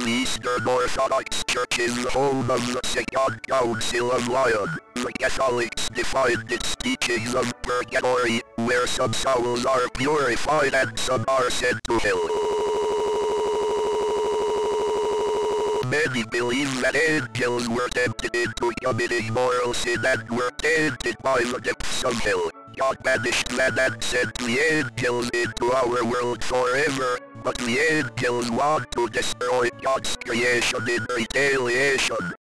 the Eastern Orthodox Church is the home of the Second Council of Lyon. The Catholics defined its teachings of purgatory, where some souls are purified and some are sent to hell. Many believe that angels were tempted into committing moral sin and were tainted by the depths of hell. God banished man and sent the angels into our world forever, but the angels want to destroy God's creation in retaliation.